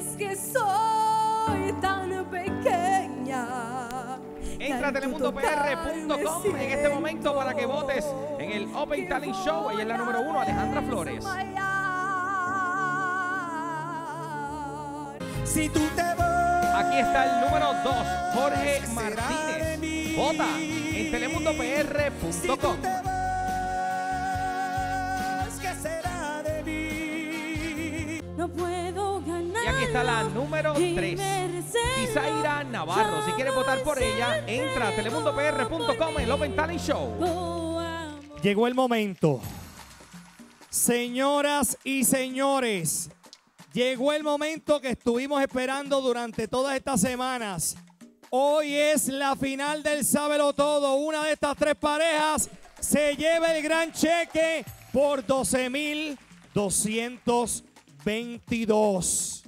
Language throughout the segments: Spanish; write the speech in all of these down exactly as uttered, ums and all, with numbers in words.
es que soy tan pequeña. Entra a telemundo p r punto com en este momento para que votes en el Open Talent Show. Ella es la número uno, Alejandra Flores. Si tú te vas, aquí está el número dos, Jorge Martínez. Vota en telemundo p r punto com. Si tú te vas, ¿qué será de mí? No puedo ganar. Y aquí está la número tres, Isaira Navarro. Si quieres votar por ella, entra a telemundo p r punto com en el Open Talent Show. Llegó el momento. Señoras y señores, llegó el momento que estuvimos esperando durante todas estas semanas. Hoy es la final del Sábelo Todo. Una de estas tres parejas se lleva el gran cheque por doce mil doscientos veintidós.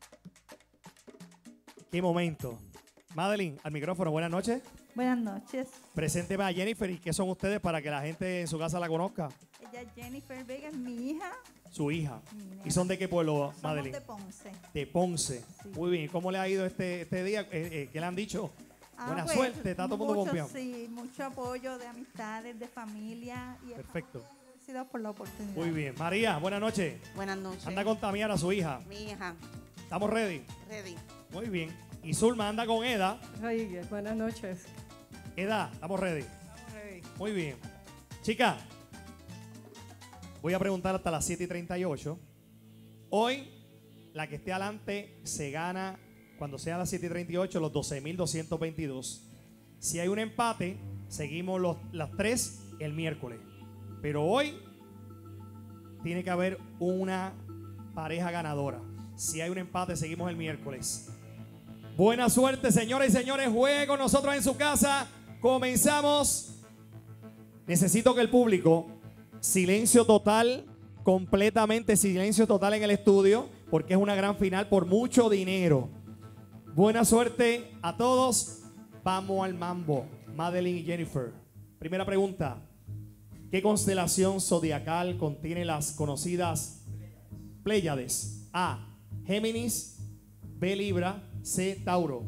Qué momento. Madeline, al micrófono, buenas noches. Buenas noches. Presénteme a Jennifer y qué son ustedes para que la gente en su casa la conozca. Ella es Jennifer Vega, es mi hija. Su hija. Mi nena. ¿Y son de qué pueblo, Somos Madeline? de Ponce. De Ponce. Sí. Muy bien. ¿Cómo le ha ido este, este día? Eh, eh, ¿Qué le han dicho? Ah, Buena pues, suerte, está todo el mundo mucho, confiado. Sí, mucho apoyo de amistades, de familia. Y Perfecto. estamos agradecidos por la oportunidad. Muy bien. María, buenas noches. Buenas noches. Anda con Tamiara, su hija. Mi hija, ¿Estamos ready? ready. Muy bien. Y Zulma anda con Eda. Rodríguez, buenas noches. Eda, ¿estamos ready? Muy bien. Chica, voy a preguntar hasta las siete y treinta y ocho. Hoy, la que esté adelante se gana, cuando sea a las siete y treinta y ocho, los doce mil doscientos veintidós. Si hay un empate, seguimos los, las tres el miércoles. Pero hoy tiene que haber una pareja ganadora. Si hay un empate, seguimos el miércoles. Buena suerte, señoras y señores. Juegue con nosotros en su casa. Comenzamos. Necesito que el público, silencio total, completamente silencio total en el estudio, porque es una gran final por mucho dinero. Buena suerte a todos. Vamos al mambo. Madeline y Jennifer. Primera pregunta. ¿Qué constelación zodiacal contiene las conocidas Pléyades? A. Géminis. B. Libra. C. Tauro.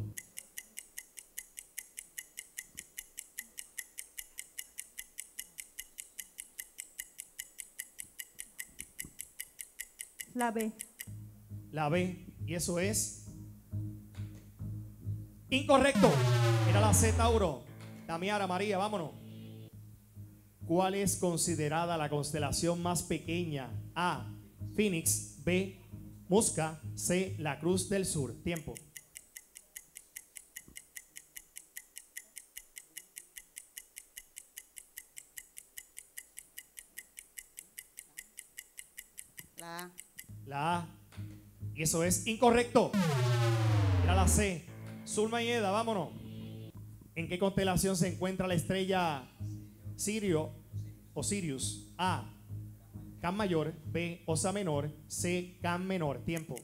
La B. La B. Y eso es incorrecto. Era la C. Tauro. Tamiara, María, vámonos. ¿Cuál es considerada la constelación más pequeña? A. Phoenix. B. Musca. C. La Cruz del Sur. Tiempo. La A. La A. Y eso es incorrecto. Era la C. Zulma y Eda, vámonos. ¿En qué constelación se encuentra la estrella Sirio o Sirius? A. Can mayor. B. Osa menor. C. Can menor. Tiempo.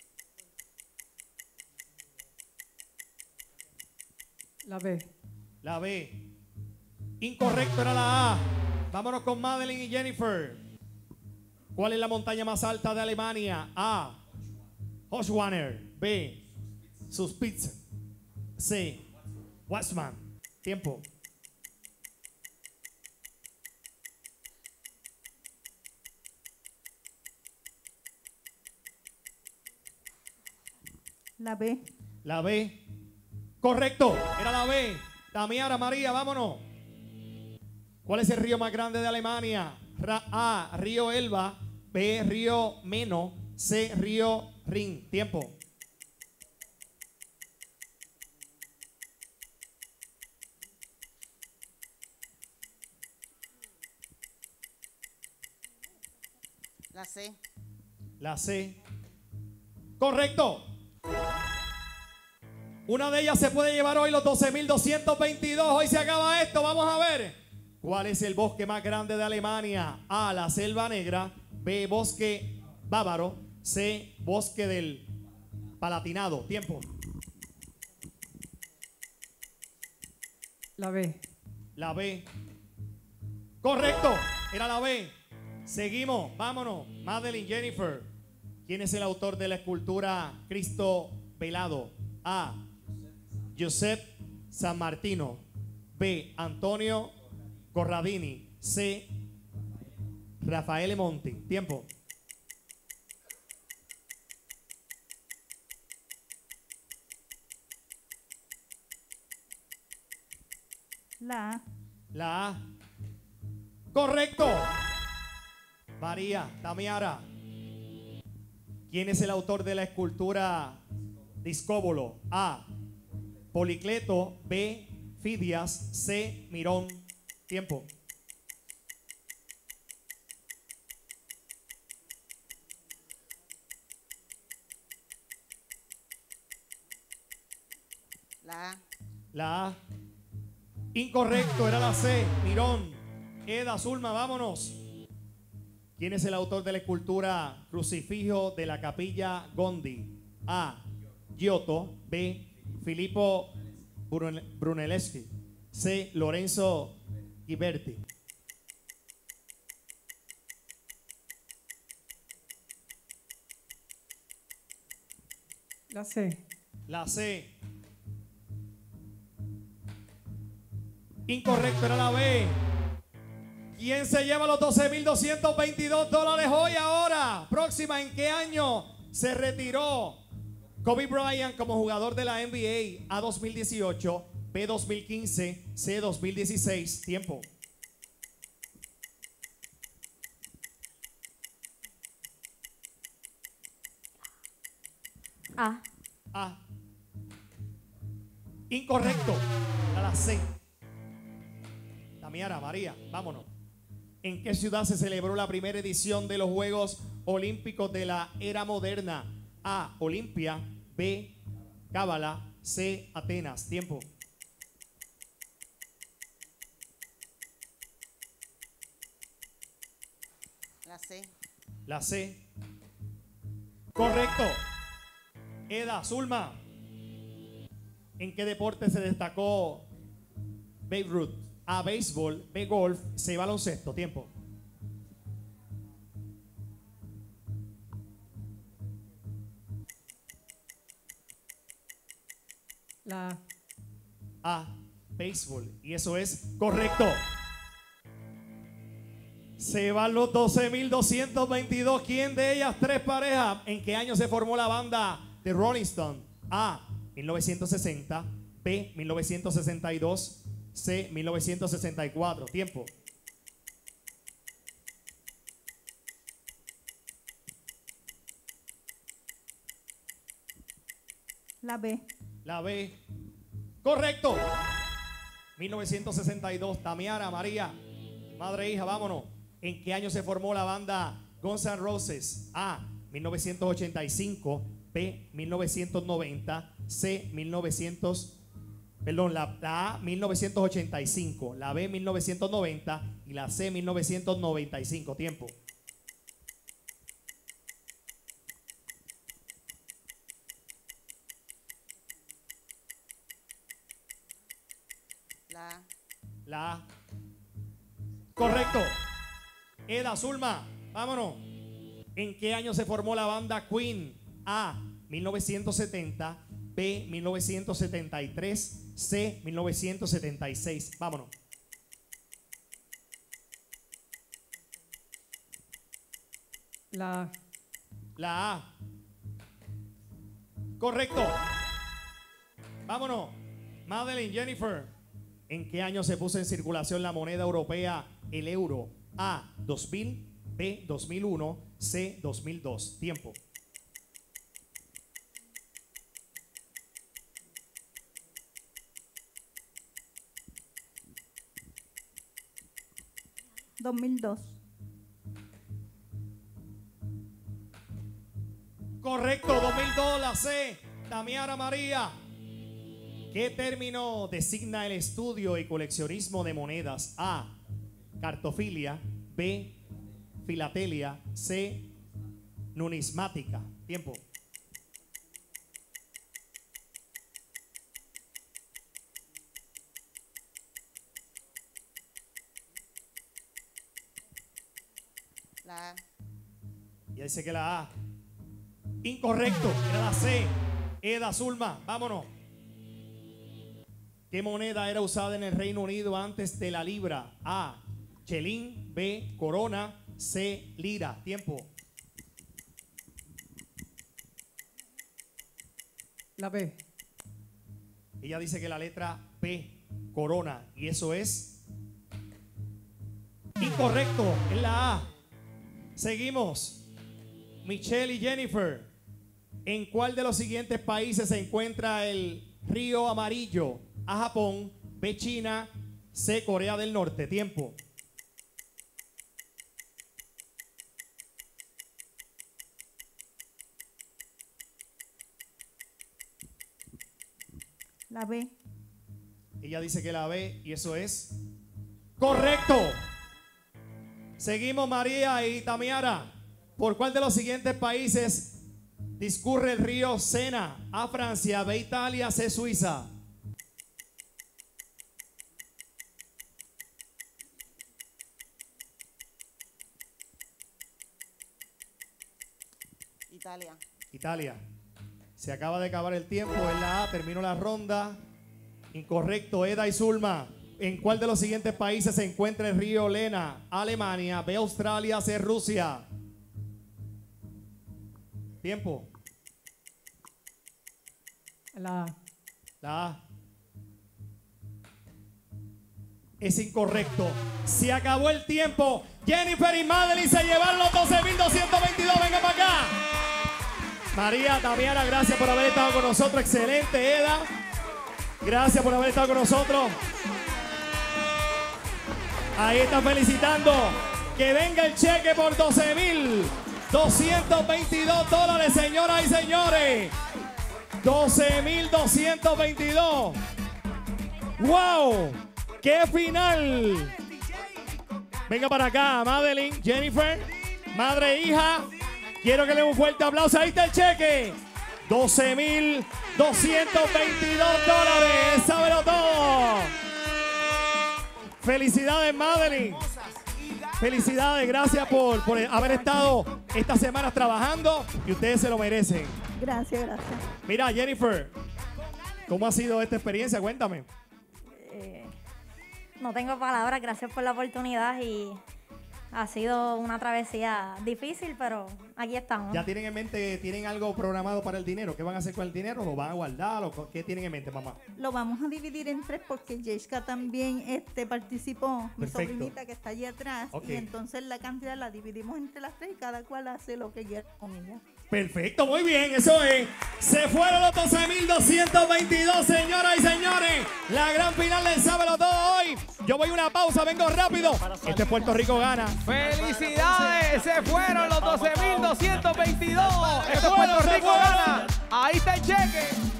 La B. La B. Incorrecto, era la A. Vámonos con Madeline y Jennifer. ¿Cuál es la montaña más alta de Alemania? A. Hochwanner. B. Suspitze. C. Watzmann. Tiempo. La B. La B. Correcto, era la B. Tamiara, María, vámonos. ¿Cuál es el río más grande de Alemania? Ra- A. Río Elba. B. Río Meno. C. Río Rin. Tiempo. La C. La C. Correcto. Una de ellas se puede llevar hoy los doce mil doscientos veintidós. Hoy se acaba esto. Vamos a ver. ¿Cuál es el bosque más grande de Alemania? A. La Selva Negra. B. Bosque Bávaro. C. Bosque del Palatinado. Tiempo. La B. La B. Correcto. Era la B. Seguimos. Vámonos. Madeline, Jennifer. ¿Quién es el autor de la escultura Cristo velado? A. Josep San Martino. B. Antonio Corradini. C. Rafael Monti. Tiempo. La A. La A. Correcto. María, Tamiara. ¿Quién es el autor de la escultura Discóbolo? A. Policleto. B. Fidias. C. Mirón. Tiempo. La A. La A. Incorrecto, era la C. Mirón. Eda, Zulma, vámonos. ¿Quién es el autor de la escultura Crucifijo de la Capilla Gondi? A. Giotto. B. Filippo Brune- Brunelleschi. C. Lorenzo Ghiberti. La C. La C. Incorrecto, era la B. ¿Quién se lleva los doce mil doscientos veintidós dólares hoy ahora? Próxima, ¿en qué año se retiró Kobe Bryant como jugador de la N B A? A dos mil dieciocho, B dos mil quince, C dos mil dieciséis. Tiempo. A. A. Incorrecto. A la C. Tamiara, María, vámonos. ¿En qué ciudad se celebró la primera edición de los Juegos Olímpicos de la era moderna? A. Olimpia. B. Cábala. C. Atenas. Tiempo. La C. La C. Correcto. Eda, Zulma. ¿En qué deporte se destacó Babe Ruth? A. Béisbol. B. Golf. C. Baloncesto. Tiempo. La A. A. Béisbol. Y eso es correcto. Se van los doce mil doscientos veintidós. ¿Quién de ellas tres parejas? ¿En qué año se formó la banda de Rolling Stone? A. mil novecientos sesenta. B. mil novecientos sesenta y dos. C. mil novecientos sesenta y cuatro. Tiempo. La B. La B. Correcto. mil novecientos sesenta y dos. Tamiara, María, madre e hija, vámonos. ¿En qué año se formó la banda Guns N' Roses? A. mil novecientos ochenta y cinco. B. mil novecientos noventa. C. mil novecientos. Perdón, la, la A. mil novecientos ochenta y cinco. La B. mil novecientos noventa. Y la C. mil novecientos noventa y cinco. Tiempo. La A. La A. Correcto. Eda, Zulma, vámonos. ¿En qué año se formó la banda Queen? A. mil novecientos setenta. B. mil novecientos setenta y tres. C. mil novecientos setenta y seis. Vámonos. La A. La A. Correcto. Vámonos. Madeline, Jennifer. ¿En qué año se puso en circulación la moneda europea, el euro? A. dos mil. B. dos mil uno. C. dos mil dos. Tiempo. dos mil dos. Correcto, dos mil dos, la C. Tamiara, María. ¿Qué término designa el estudio y coleccionismo de monedas? A. Cartofilia. B. Filatelia. C. Numismática. Tiempo. La A. Ya dice que la A. Incorrecto, era la C. Eda Zulma, vámonos. ¿Qué moneda era usada en el Reino Unido antes de la libra? A, chelín. B, corona. C, lira. Tiempo. La B. Ella dice que la letra P, corona, y eso es incorrecto, es la A. Seguimos. Michelle y Jennifer, ¿en cuál de los siguientes países se encuentra el río Amarillo? A, Japón. B, China. C, Corea del Norte. Tiempo. La B. Ella dice que la B y eso es correcto. Seguimos, María y Tamiara. ¿Por cuál de los siguientes países discurre el río Sena? A, Francia. B, Italia. C, Suiza. Italia. Italia. Se acaba de acabar el tiempo. En la A terminó la ronda. Incorrecto. Eda y Zulma. ¿En cuál de los siguientes países se encuentra el río Lena? A, Alemania. B, Australia. C, Rusia. Tiempo. La A. La A. Es incorrecto. Se acabó el tiempo. Jennifer y Madeline se llevaron los doce mil doscientos veintidós. Venga para acá. María, Tamiara, gracias por haber estado con nosotros. Excelente, Eda. Gracias por haber estado con nosotros. Ahí están felicitando. Que venga el cheque por doce mil doscientos veintidós dólares, señoras y señores. doce mil doscientos veintidós. ¡Wow! ¡Qué final! Venga para acá, Madeline, Jennifer, madre e hija. Quiero que le den un fuerte aplauso. Ahí está el cheque. doce mil doscientos veintidós dólares. Sábelo todo. Felicidades, Madeline. Felicidades. Gracias por, por haber estado estas semanas trabajando y ustedes se lo merecen. Gracias, gracias. Mira, Jennifer, ¿cómo ha sido esta experiencia? Cuéntame. Eh, no tengo palabras, gracias por la oportunidad y ha sido una travesía difícil, pero aquí estamos. ¿Ya tienen en mente, tienen algo programado para el dinero? ¿Qué van a hacer con el dinero? ¿Lo van a guardar? ¿O qué tienen en mente, mamá? Lo vamos a dividir en tres porque Jessica también este, participó, mi Perfecto. sobrinita que está allí atrás. Ok. Y entonces la cantidad la dividimos entre las tres y cada cual hace lo que quiera con ella. Perfecto, muy bien, eso es. Se fueron los doce mil doscientos veintidós, señoras y señores. La gran final del Sábado Todo hoy. Yo voy a una pausa, vengo rápido. Este es Puerto Rico Gana. ¡Felicidades! Se fueron los doce mil doscientos veintidós. Se Esto es fueron, Puerto se Rico fueron. Gana. Ahí está el cheque.